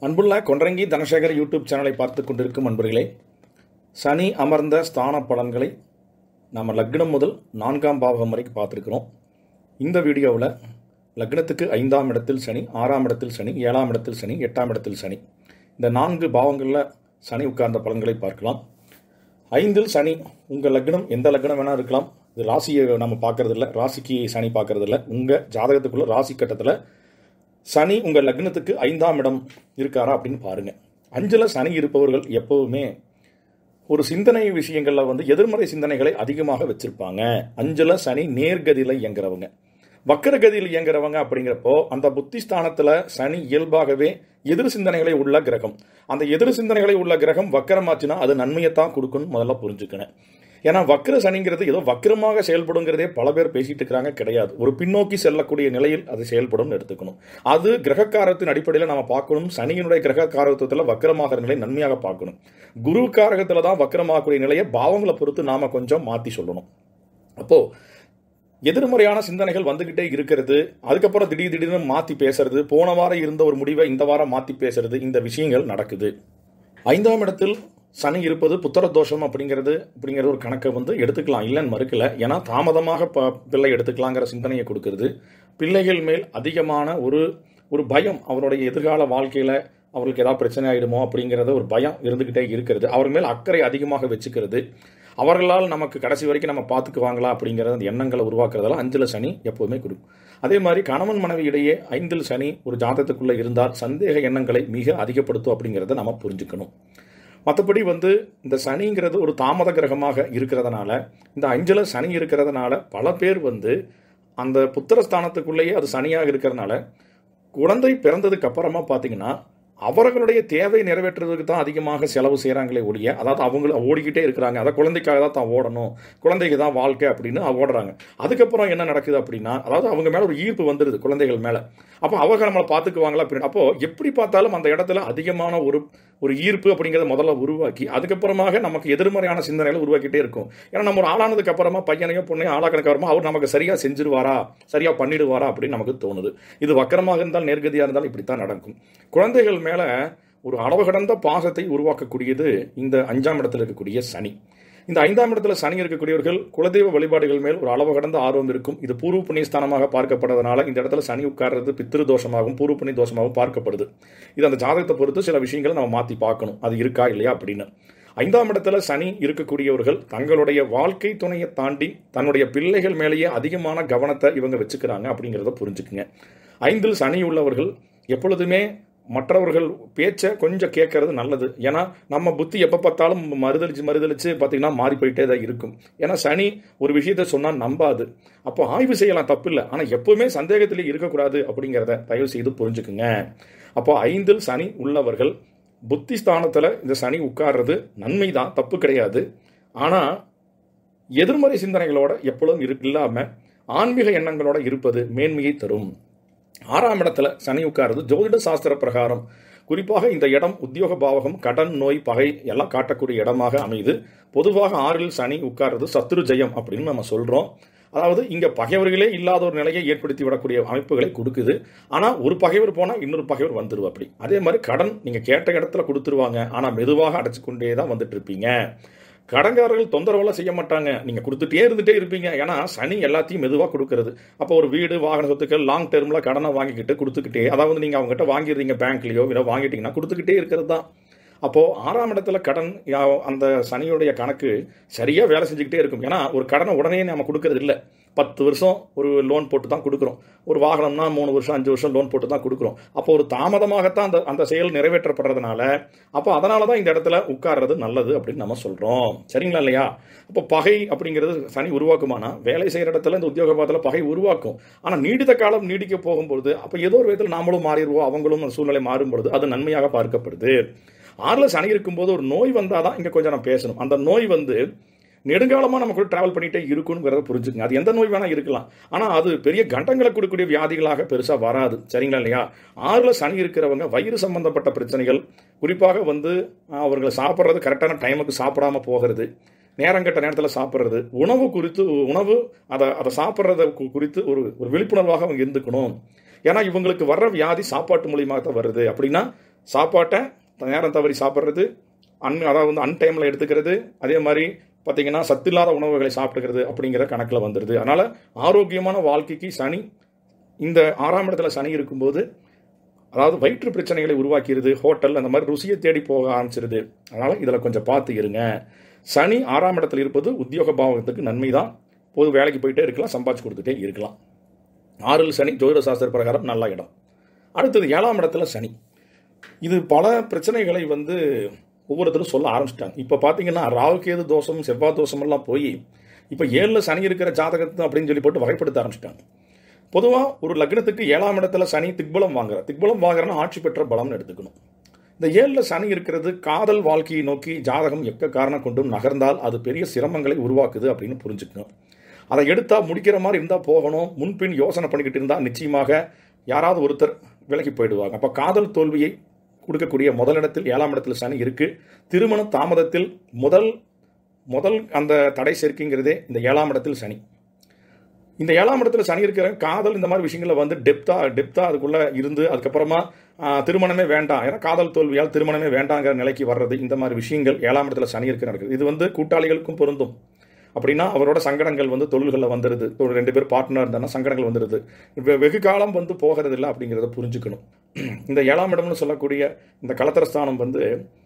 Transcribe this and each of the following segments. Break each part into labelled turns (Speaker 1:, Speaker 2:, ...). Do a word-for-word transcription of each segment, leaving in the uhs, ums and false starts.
Speaker 1: அன்புள்ள கொன்றங்கி தனசேகர் யூடியூப் சேனலை பார்த்து கொண்டிருக்கும் அன்பர்களே, சனி அமர்ந்த ஸ்தான பலன்களை நம்ம லக்னம் முதல் நான்காம் பாவகம் வரைக்கும் பார்த்துருக்கிறோம். இந்த வீடியோவில் லக்னத்துக்கு ஐந்தாம் இடத்தில் சனி, ஆறாம் இடத்தில் சனி, ஏழாம் இடத்தில் சனி, எட்டாம் இடத்தில் சனி, இந்த நான்கு பாவங்களில் சனி உட்கார்ந்த பலன்களை பார்க்கலாம். ஐந்தில் சனி, உங்கள் லக்னம் எந்த லக்னம் வேணால் இருக்கலாம். இது ராசியை நம்ம பார்க்கறதில்ல, ராசிக்கு சனி பார்க்கறதில்ல. உங்கள் ஜாதகத்துக்குள்ள ராசி கட்டத்தில் சனி உங்கள் லக்னத்துக்கு ஐந்தாம் இடம் இருக்காரா அப்படின்னு பாருங்கள். அஞ்சில் சனி இருப்பவர்கள் எப்போவுமே ஒரு சிந்தனை விஷயங்களில் வந்து எதிர்மறை சிந்தனைகளை அதிகமாக வச்சுருப்பாங்க. அஞ்சில் சனி நேர்கதியில் இயங்குறவங்க, வக்கரகதியில் இயங்குறவங்க. அப்படிங்கிறப்போ அந்த புத்திஸ்தானத்தில் சனி இயல்பாகவே எதிர் சிந்தனைகளை உள்ள கிரகம். அந்த எதிர் சிந்தனைகளை உள்ள கிரகம் வக்கரமாச்சுன்னா அது நன்மையைத்தான் கொடுக்குன்னு முதல்ல புரிஞ்சுக்கணும். ஏன்னா வக்கர சனிங்கிறது ஏதோ வக்கரமாக செயல்படுங்கிறதே பல பேர் பேசிட்டு இருக்கிறாங்க, கிடையாது. ஒரு பின்னோக்கி செல்லக்கூடிய நிலையில் அது செயல்படும் எடுத்துக்கணும். அது கிரகக்காரத்தின் அடிப்படையில் நம்ம பார்க்கணும். சனியினுடைய கிரகக்காரத்துவத்தில் வக்கரமாகிற நிலை நன்மையாக பார்க்கணும். குரு காரகத்தில் தான் வக்கரமாகக்கூடிய நிலையை பாவங்களை பொறுத்து நாம கொஞ்சம் மாற்றி சொல்லணும். அப்போ எதிர்மறையான சிந்தனைகள் வந்துகிட்டே இருக்கிறது. அதுக்கப்புறம் திடீர் திடீர்னு மாற்றி பேசுறது, போன வாரம் இருந்த ஒரு முடிவை இந்த வாரம் மாற்றி பேசுறது, இந்த விஷயங்கள் நடக்குது. ஐந்தாம் இடத்தில் சனி இருப்பது புத்திர தோஷம் அப்படிங்கிறது அப்படிங்கிற ஒரு கணக்கை வந்து எடுத்துக்கலாம், இல்லைன்னு மறுக்கல. ஏன்னா தாமதமாக ப பிள்ளை எடுத்துக்கலாங்கிற சிந்தனையை கொடுக்கறது. பிள்ளைகள் மேல் அதிகமான ஒரு ஒரு பயம், அவருடைய எதிர்கால வாழ்க்கையில் அவர்களுக்கு ஏதாவது பிரச்சனை ஆகிடுமோ அப்படிங்கிறத ஒரு பயம் இருந்துக்கிட்டே இருக்கிறது. அவர் மேல் அக்கறை அதிகமாக வச்சுக்கிறது. அவர்களால் நமக்கு கடைசி வரைக்கும் நம்ம பார்த்துக்குவாங்களா அப்படிங்கிற அந்த எண்ணங்களை உருவாக்குறதெல்லாம் அஞ்சில் சனி எப்போவுமே கொடுக்கும். அதே மாதிரி கணவன் மனைவி இடையே ஐந்தில் சனி ஒரு ஜாதகத்துக்குள்ளே இருந்தால் சந்தேக எண்ணங்களை மிக அதிகப்படுத்தும் அப்படிங்கிறத நம்ம புரிஞ்சுக்கணும். மற்றபடி வந்து இந்த சனிங்கிறது ஒரு தாமத கிரகமாக இருக்கிறதுனால, இந்த அஞ்சில் சனி இருக்கிறதுனால பல பேர் வந்து அந்த புத்திரஸ்தானத்துக்குள்ளேயே அது சனியாக இருக்கிறதுனால குழந்தை பிறந்ததுக்கு அப்புறமா பார்த்தீங்கன்னா அவர்களுடைய தேவை நிறைவேற்றுறதுக்கு தான் அதிகமாக செலவு செய்கிறாங்களே ஒழிய, அதாவது அவங்கள ஓடிக்கிட்டே இருக்கிறாங்க. அதை குழந்தைக்காக தான் தான் ஓடணும், குழந்தைக்கு தான் வாழ்க்கை அப்படின்னு ஓடுறாங்க. அதுக்கப்புறம் என்ன நடக்குது அப்படின்னா, அதாவது அவங்க மேலே ஒரு ஈர்ப்பு வந்துடுது குழந்தைகள் மேலே. அப்போ அவங்க நம்மளை பார்த்துக்குவாங்களா அப்படின்னு. அப்போது எப்படி பார்த்தாலும் அந்த இடத்துல அதிகமான ஒரு ஒரு ஈர்ப்பு அப்படிங்கிறத முதல்ல உருவாக்கி அதுக்கப்புறமாக நமக்கு எதிர்மறையான சிந்தனைகளை உருவாக்கிட்டே இருக்கும். ஏன்னா நம்ம ஒரு ஆளானதுக்கு அப்புறமா பையனையோ பொண்ணையோ ஆளாக்கணுக்கு அப்புறமா அவர் நமக்கு சரியாக செஞ்சிருவாரா, சரியாக பண்ணிடுவாரா அப்படின்னு நமக்கு தோணுது. இது வக்கரமாக இருந்தால் நேர்கதியாக இருந்தால் இப்படித்தான் நடக்கும். குழந்தைகள் மேலே ஒரு அளவு கடந்த பாசத்தை உருவாக்கக்கூடியது இந்த அஞ்சாம் இடத்துல இருக்கக்கூடிய சனி. இந்த ஐந்தாம் இடத்துல சனி இருக்கக்கூடியவர்கள் குலதெய்வ வழிபாடுகள் மேல் ஒரு அளவு கடந்த ஆர்வம் இருக்கும். இது பூர்வ புண்ணிய ஸ்தானமாக பார்க்கப்படுறதுனால இந்த இடத்துல சனி உட்கார்றது பித்திரு தோஷமாகவும் பூர்வ புண்ணிய தோஷமாகவும் பார்க்கப்படுது. இது அந்த ஜாதகத்தை பொறுத்து சில விஷயங்களை நம்ம மாற்றி பார்க்கணும், அது இருக்கா இல்லையா அப்படின்னு. ஐந்தாம் இடத்துல சனி இருக்கக்கூடியவர்கள் தங்களுடைய வாழ்க்கை துணையை தாண்டி தன்னுடைய பிள்ளைகள் மேலேயே அதிகமான கவனத்தை இவங்க வச்சுக்கிறாங்க அப்படிங்கிறத புரிஞ்சுக்குங்க. ஐந்தில் சனி உள்ளவர்கள் எப்பொழுதுமே மற்றவர்கள் பேச்சை கொஞ்சம் கேட்கறது நல்லது. ஏன்னா நம்ம புத்தி எப்போ பார்த்தாலும் மறுதளிச்சு மறுதளிச்சு பார்த்தீங்கன்னா மாறி போயிட்டே தான் இருக்கும். ஏன்னா சனி ஒரு விஷயத்த சொன்னால் நம்பாது. அப்போ ஆய்வு செய்யலாம், தப்பு இல்லை. ஆனால் எப்பவுமே சந்தேகத்திலே இருக்கக்கூடாது அப்படிங்கிறத தயவு செய்து புரிஞ்சுக்குங்க. அப்போ ஐந்தில் சனி உள்ளவர்கள் புத்தி ஸ்தானத்தில் இந்த சனி உட்கார்றது நன்மை தான், தப்பு கிடையாது. ஆனால் எதிர்மறை சிந்தனைகளோட எப்பொழுதும் இரு இல்லாமல் ஆன்மீக எண்ணங்களோட இருப்பது மேன்மையை தரும். ஆறாம் இடத்துல சனி உட்கார்றது ஜோதிட சாஸ்திர பிரகாரம் குறிப்பாக இந்த இடம் உத்தியோக பாவகம், கடன், நோய், பகை எல்லாம் காட்டக்கூடிய இடமாக அமையுது. பொதுவாக ஆறில் சனி உட்கார்றது சத்ரு ஜெயம் அப்படின்னு நம்ம சொல்கிறோம். அதாவது இங்கே பகைவர்களே இல்லாத ஒரு நிலையை ஏற்படுத்தி விடக்கூடிய அமைப்புகளை கொடுக்குது. ஆனால் ஒரு பகைவர் போனால் இன்னொரு பகைவர் வந்துடுவா அப்படி. அதே மாதிரி கடன் நீங்கள் கேட்ட இடத்துல கொடுத்துருவாங்க, ஆனால் மெதுவாக அடைச்சு கொண்டே தான் வந்துட்டு இருப்பீங்க. கடன்காரர்கள் தொந்தரவெல்லாம் செய்ய மாட்டாங்க, நீங்கள் கொடுத்துட்டே இருந்துகிட்டே இருப்பீங்க. ஏன்னா சனி எல்லாத்தையும் மெதுவாக கொடுக்கறது. அப்போ ஒரு வீடு, வாகன சொத்துக்கள் லாங் டேர்மில் கடனை வாங்கிக்கிட்டு கொடுத்துக்கிட்டே, அதாவது நீங்கள் அவங்ககிட்ட வாங்கிடுறீங்க பேங்க்லேயோ இல்லை வாங்கிட்டீங்கன்னா கொடுத்துக்கிட்டே இருக்கிறது தான். அப்போது ஆறாம் இடத்துல கடன், அந்த சனியுடைய கணக்கு சரியாக வேலை செஞ்சுக்கிட்டே இருக்கும். ஏன்னா ஒரு கடனை உடனே நம்ம கொடுக்கறது இல்லை. பத்து வருஷம் ஒரு லோன் போட்டு தான் கொடுக்குறோம். ஒரு வாகனம்னா மூணு வருஷம் அஞ்சு வருஷம் லோன் போட்டு தான் கொடுக்குறோம். அப்போ ஒரு தாமதமாகத்தான் அந்த அந்த செயல் நிறைவேற்றப்படுறதுனால அப்போ அதனால தான் இந்த இடத்துல உட்கார்றது நல்லது அப்படின்னு நம்ம சொல்கிறோம். சரிங்களா இல்லையா? அப்போ பகை அப்படிங்கிறது சனி உருவாக்குமானா வேலை செய்கிற இடத்துல இந்த உத்தியோக பாதத்தில் பகை உருவாக்கும். ஆனால் நீடித்த காலம் நீடிக்க போகும்பொழுது அப்போ ஏதோ ஒரு விதத்தில் நாமளும் மாறிடுவோம், அவங்களும் அந்த சூழ்நிலை மாறும்பொழுது அது நன்மையாக பார்க்கப்படுது. ஆறில் சனி இருக்கும்போது ஒரு நோய் வந்தால் தான் இங்கே கொஞ்சம் நம்ம பேசணும். அந்த நோய் வந்து நெடுங்காலமாக நமக்குள்ள ட்ராவல் பண்ணிகிட்டே இருக்குங்கிறத புரிஞ்சுக்குங்க. அது எந்த நோய் வேணால் இருக்கலாம், ஆனால் அது பெரிய கண்டங்களை கொடுக்கக்கூடிய வியாதிகளாக பெருசாக வராது. சரிங்களா இல்லையா? ஆறில் சனி இருக்கிறவங்க வயிறு சம்பந்தப்பட்ட பிரச்சனைகள், குறிப்பாக வந்து அவர்களை சாப்பிட்றது கரெக்டான டைமுக்கு சாப்பிடாம போகிறது, நேரங்கட்ட நேரத்தில் சாப்பிட்றது, உணவு குறித்து உணவு அதை அதை சாப்பிட்றத குறித்து ஒரு ஒரு விழிப்புணர்வாக அவங்க இருந்துக்கணும். ஏன்னா இவங்களுக்கு வர்ற வியாதி சாப்பாட்டு மூலியமாக தான் வருது. அப்படின்னா சாப்பாட்டை நேரம் தவறி சாப்பிட்றது, அன் அதாவது வந்து அன்டைமில் எடுத்துக்கிறது, அதே மாதிரி பார்த்திங்கன்னா சத்தில்லாத உணவுகளை சாப்பிட்டுக்கிறது அப்படிங்கிற கணக்கில் வந்துடுது. அதனால் ஆரோக்கியமான வாழ்க்கைக்கு சனி இந்த ஆறாம் இடத்துல சனி இருக்கும்போது அதாவது வயிற்று பிரச்சனைகளை உருவாக்கிடுது. ஹோட்டல் அந்த மாதிரி ருசியை தேடி போக ஆரம்பிச்சிருது. அதனால் இதில் கொஞ்சம் பார்த்து இருங்க. சனி ஆறாம் இடத்துல இருப்பது உத்தியோக பாவகத்துக்கு நன்மை தான். பொது வேலைக்கு போயிட்டே இருக்கலாம், சம்பாதிச்சு கொடுத்துட்டே இருக்கலாம். ஆறில் சனி ஜோதிட சாஸ்திர பிரகாரம் நல்ல இடம். அடுத்தது ஏழாம் இடத்துல சனி. இது பல பிரச்சனைகளை வந்து ஒவ்வொருத்தரும் சொல்ல ஆரம்பிச்சிட்டாங்க. இப்போ பார்த்தீங்கன்னா ராகுகேது தோஷம், செவ்வாய் தோஷமெல்லாம் போய் இப்போ ஏழில் சனி இருக்கிற ஜாதகத்தை அப்படின்னு சொல்லி போட்டு வகைப்படுத்த ஆரம்பிச்சிட்டாங்க. பொதுவாக ஒரு லக்னத்துக்கு ஏழாம் இடத்துல சனி திக்பலம் வாங்குற திக்பலம் வாங்குறன்னா ஆட்சி பெற்ற பலம்னு எடுத்துக்கணும். இந்த ஏழில் சனி இருக்கிறது காதல் வாழ்க்கையை நோக்கி ஜாதகம் எக்க காரணம் கொண்டும் நகர்ந்தால் அது பெரிய சிரமங்களை உருவாக்குது அப்படின்னு புரிஞ்சுக்கணும். அதை எடுத்தால் முடிக்கிற மாதிரி இருந்தால் போகணும். முன்பின் யோசனை பண்ணிக்கிட்டு இருந்தால் நிச்சயமாக யாராவது ஒருத்தர் விலகி போயிடுவாங்க. அப்போ காதல் தோல்வியை கொடுக்கக்கூடிய முதலிடத்தில் ஏழாம் இடத்துல சனி இருக்குது. திருமண தாமதத்தில் முதல் முதல் அந்த தடை சேர்க்கைங்கிறதே இந்த ஏழாம் இடத்தில் சனி. இந்த ஏழாம் இடத்துல சனி இருக்கிற காதல் இந்த மாதிரி விஷயங்களில் வந்து டெப்தா டெப்தா அதுக்குள்ளே இருந்து அதுக்கப்புறமா திருமணமே வேண்டாம், ஏன்னா காதல் தோல்வியால் திருமணமே வேண்டாங்கிற நிலைக்கு வர்றது, இந்த மாதிரி விஷயங்கள் ஏழாம் இடத்துல சனி இருக்கிற நடக்குது. இது வந்து கூட்டாளிகளுக்கும் பொருந்தும். அப்படின்னா அவரோட சங்கடங்கள் வந்து தொழில்களில் வந்துடுது. ரெண்டு பேர் பார்ட்னர் இருந்தாங்கன்னா சங்கடங்கள் வந்துடுது. வெகு காலம் வந்து போகிறது இல்லை அப்படிங்கிறத புரிஞ்சுக்கணும். இந்த ஏழாம் இடம்னு சொல்லக்கூடிய இந்த கலத்திரஸ்தானம் வந்து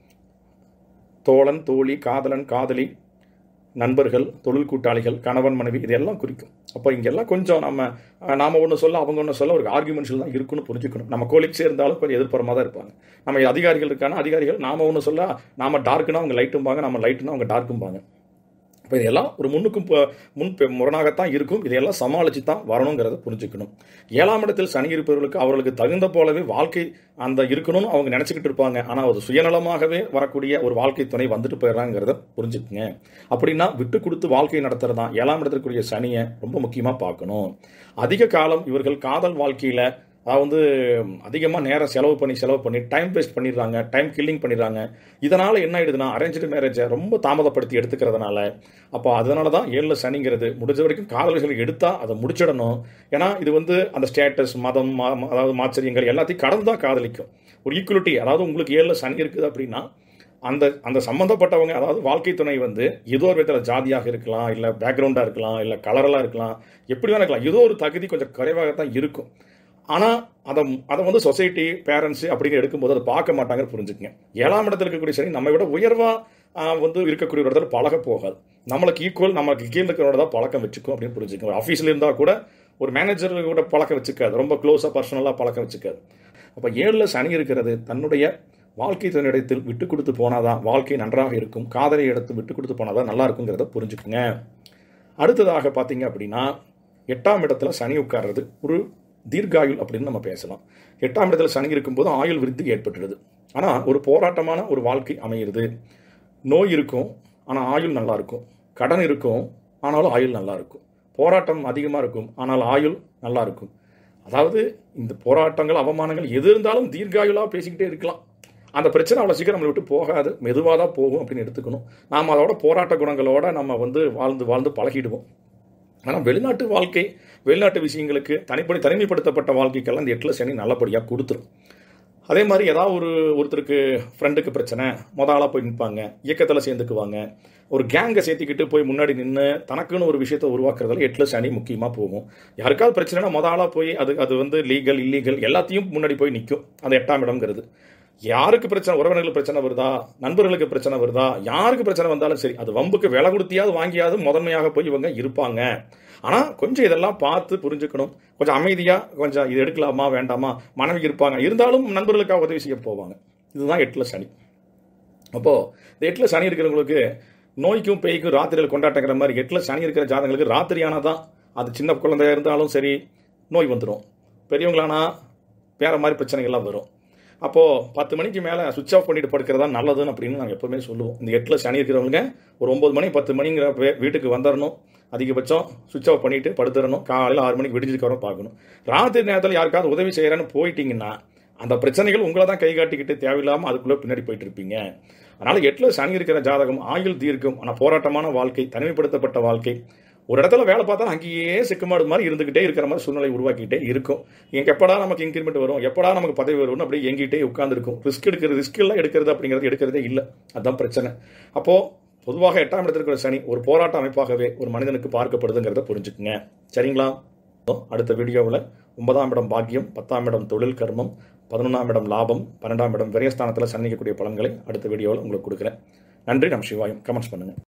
Speaker 1: தோழன், தோழி, காதலன், காதலி, நண்பர்கள், தொழில் கூட்டாளிகள், கணவன், மனைவி இதெல்லாம் குறிக்கும். அப்போ இங்கெல்லாம் கொஞ்சம் நம்ம நாம் ஒன்று சொல்ல அவங்க ஒன்று சொல்ல ஒரு ஆர்குமெண்ட்ஸில் தான் இருக்குன்னு புரிஞ்சுக்கணும். நம்ம கோலிக்ஸே இருந்தாலும் கொஞ்சம் எதிர்ப்புறமாக தான் இருப்பாங்க. நம்ம அதிகாரிகள் இருக்கானா அதிகாரிகள் நாம் ஒன்று சொல்ல நாம் டார்க்குனா அவங்க லைட்டும்பாங்க, நம்ம லைட்டுனா அவங்க டார்க்கும்பாங்க. இப்போ இதெல்லாம் ஒரு முன்னுக்கும் முன் முரணாகத்தான் இருக்கும். இதையெல்லாம் சமாளித்து தான் வரணுங்கிறத புரிஞ்சுக்கணும். ஏழாம் இடத்தில் சனி இருப்பவர்களுக்கு அவர்களுக்கு தகுந்த போலவே வாழ்க்கை அந்த இருக்கணும்னு அவங்க நினச்சிக்கிட்டு இருப்பாங்க. ஆனால் அது சுயநலமாகவே வரக்கூடிய ஒரு வாழ்க்கை துணை வந்துட்டு போயிடறாங்கிறத புரிஞ்சுக்குங்க. அப்படின்னா விட்டு கொடுத்து வாழ்க்கை நடத்துறது தான் ஏழாம் இடத்திற்குரிய சனியை ரொம்ப முக்கியமாக பார்க்கணும். அதிக காலம் இவர்கள் காதல் வாழ்க்கையில் அதாவது வந்து அதிகமாக நேரம் செலவு பண்ணி செலவு பண்ணி டைம் வேஸ்ட் பண்ணிடுறாங்க, டைம் கில்லிங் பண்ணிடுறாங்க. இதனால் என்ன ஆயிடுதுன்னா அரேஞ்சு மேரேஜை ரொம்ப தாமதப்படுத்தி எடுத்துக்கிறதுனால அப்போ அதனால தான் ஏழில் சனிங்கிறது. முடிஞ்ச வரைக்கும் காதல்கள் எடுத்தால் அதை முடிச்சிடணும். ஏன்னா இது வந்து அந்த ஸ்டேட்டஸ், மதம், அதாவது மாச்சரியங்கள் எல்லாத்தையும் கடந்து தான் காதலிக்கும். ஒரு ஈக்குவலிட்டி, அதாவது உங்களுக்கு ஏழில் சனி இருக்குது அப்படின்னா அந்த அந்த சம்மந்தப்பட்டவங்க, அதாவது வாழ்க்கை துணை வந்து ஏதோ ஒரு விதத்தில் ஜாதியாக இருக்கலாம், இல்லை பேக்ரவுண்டாக இருக்கலாம், இல்லை கலரெல்லாம் இருக்கலாம், எப்படி வேணா இருக்கலாம். ஏதோ ஒரு தகுதி கொஞ்சம் குறைவாகத்தான் இருக்கும். ஆனால் அதை அதை வந்து சொசைட்டி, பேரண்ட்ஸு அப்படின்னு எடுக்கும்போது அதை பார்க்க மாட்டாங்க, புரிஞ்சுக்குங்க. ஏழாம் இடத்துல இருக்கக்கூடிய சனி நம்ம விட உயர்வாக வந்து இருக்கக்கூடிய ஒரு இடத்துல பழக போகாது. நம்மளுக்கு ஈக்குவல், நம்மளுக்கு கீழே இருக்கிறவங்க தான் பழக்கம் வச்சுக்கும் அப்படின்னு புரிஞ்சுக்கோங்க. ஒரு ஆஃபீஸில் இருந்தால் கூட ஒரு மேனேஜர் கூட பழக்கம் வச்சுக்காது, ரொம்ப க்ளோஸாக பர்சனலாக பழக்கம் வச்சுக்காது. அப்போ ஏழில் சனி இருக்கிறது தன்னுடைய வாழ்க்கை தன்னிடத்தில் விட்டு கொடுத்து போனால் தான் வாழ்க்கை நன்றாக இருக்கும். காதலை எடுத்து விட்டு கொடுத்து போனால் தான் நல்லா இருக்குங்கிறத புரிஞ்சுக்குங்க. அடுத்ததாக பார்த்தீங்க அப்படின்னா எட்டாம் இடத்துல சனி உட்கார்றது ஒரு தீர்காயுள் அப்படின்னு நம்ம பேசலாம். எட்டாம் இடத்துல சனி இருக்கும்போது ஆயுள் விருத்தி ஏற்பட்டுடுது. ஆனால் ஒரு போராட்டமான ஒரு வாழ்க்கை அமையிறது. நோய் இருக்கும் ஆனால் ஆயுள் நல்லா இருக்கும். கடன் இருக்கும் ஆனாலும் ஆயுள் நல்லா இருக்கும். போராட்டம் அதிகமாக இருக்கும் ஆனால் ஆயுள் நல்லா இருக்கும். அதாவது இந்த போராட்டங்கள், அவமானங்கள் எது இருந்தாலும் தீர்காயுளாக பேசிக்கிட்டே இருக்கலாம். அந்த பிரச்சனை அவ்வளோ சீக்கிரம் நம்மளை விட்டு போகாது, மெதுவாக தான் போகும் அப்படின்னு எடுத்துக்கணும். நாம் அதோட போராட்ட குணங்களோட நம்ம வந்து வாழ்ந்து வாழ்ந்து பழகிடுவோம். ஆனால் வெளிநாட்டு வாழ்க்கை, வெளிநாட்டு விஷயங்களுக்கு தனிப்படி தனிமைப்படுத்தப்பட்ட வாழ்க்கைக்கெல்லாம் இந்த எட்டில் சனி நல்லபடியாக கொடுத்துரும். அதே மாதிரி ஏதாவது ஒரு ஒருத்தருக்கு ஃப்ரெண்டுக்கு பிரச்சனை, மொத ஆளாக போய் நிற்பாங்க, இயக்கத்தில் சேர்ந்துக்குவாங்க. ஒரு கேங்கை சேர்த்துக்கிட்டு போய் முன்னாடி நின்று தனக்குன்னு ஒரு விஷயத்தை உருவாக்குறதால எட்டில் சனி முக்கியமாக போகும். யாருக்காவது பிரச்சனைனா மொத ஆளாக போய் அது அது வந்து லீகல், இல்லீகல் எல்லாத்தையும் முன்னாடி போய் நிற்கும் அந்த எட்டாம் இடம்ங்கிறது. யாருக்கு பிரச்சனை, உறவினர்களுக்கு பிரச்சனை வருதா, நண்பர்களுக்கு பிரச்சனை வருதா, யாருக்கு பிரச்சனை வந்தாலும் சரி அது வம்புக்கு விலை கொடுத்தியாவது வாங்கியாவது முதன்மையாக போய் இவங்க இருப்பாங்க. ஆனால் கொஞ்சம் இதெல்லாம் பார்த்து புரிஞ்சுக்கணும். கொஞ்சம் அமைதியாக கொஞ்சம் இது எடுக்கலாமா வேண்டாமா, மனைவி இருப்பாங்க, இருந்தாலும் நண்பர்களுக்காக உதவி செய்ய போவாங்க. இதுதான் எட்டில் சனி. அப்போது இந்த எட்டில் சனி இருக்கிறவங்களுக்கு நோய்க்கும் பேய்க்கும் ராத்திரியில் கொண்டாட்டங்கிற மாதிரி எட்டில் சனி இருக்கிற ஜாதகங்களுக்கு ராத்திரியானால் தான் அது சின்ன குழந்தையாக இருந்தாலும் சரி நோய் வந்துடும். பெரியவங்களானா வேறு மாதிரி பிரச்சனைகள்லாம் வரும். அப்போது பத்து மணிக்கு மேலே சுவிட்ச் ஆஃப் பண்ணிட்டு படுக்கிறதா நல்லதுன்னு அப்படின்னு நாங்கள் எப்போவுமே சொல்லுவோம். இந்த எட்டில் சனி இருக்கிறவங்க ஒரு ஒம்பது மணி பத்து மணிங்கிற வீட்டுக்கு வந்துடணும். அதிகபட்சம் சுவிட்ச் ஆஃப் பண்ணிவிட்டு படுத்துடணும். காலையில் ஆறு மணிக்கு விடிஞ்சிருக்கிறோம் பார்க்கணும். ராத்திரி நேரத்தில் யாருக்காவது உதவி செய்கிறேன்னு போயிட்டீங்கன்னா அந்த பிரச்சனைகள் உங்களை தான் கை காட்டிக்கிட்டு தேவையில்லாமல் அதுக்குள்ளே பின்னாடி போயிட்டு இருப்பீங்க. அதனால் எட்டில் சனி இருக்கிற ஜாதகம் ஆயுள் தீர்க்கும். ஆனால் போராட்டமான வாழ்க்கை, தனிமைப்படுத்தப்பட்ட வாழ்க்கை, ஒரு இடத்துல வேலை பார்த்தா அங்கேயே சிக்குமாடு மாதிரி இருந்துக்கிட்டே இருக்கிற மாதிரி சூழ்நிலை உருவாக்கிட்டே இருக்கும். எங்க எப்படா நமக்கு இன்க்ரிமெண்ட் வரும், எப்படா நமக்கு பதவி வரும்னு அப்படியே எங்கிட்டே உட்காந்துருக்கும். ரிஸ்க் எடுக்கிறது ரிஸ்க் எல்லாம் எடுக்கிறது அப்படிங்கிறது எடுக்கிறதே இல்லை. அதுதான் பிரச்சனை. அப்போது பொதுவாக எட்டாம் இடத்துல இருக்கிற சனி ஒரு போராட்ட அமைப்பாகவே ஒரு மனிதனுக்கு பார்க்கப்படுதுங்கிறத புரிஞ்சுக்குங்க. சரிங்களா? அடுத்த வீடியோவில் ஒன்பதாம் இடம் பாக்கியம், பத்தாம் இடம் தொழில் கர்மம், பதினொன்றாம் இடம் லாபம், பன்னெண்டாம் இடம் விரயஸ்தானத்தில் சந்திக்கக்கூடிய பலன்களை அடுத்த வீடியோவில் உங்களுக்கு கொடுக்குறேன். நன்றி. நம் சிவாயம். கமெண்ட்ஸ் பண்ணுங்கள்.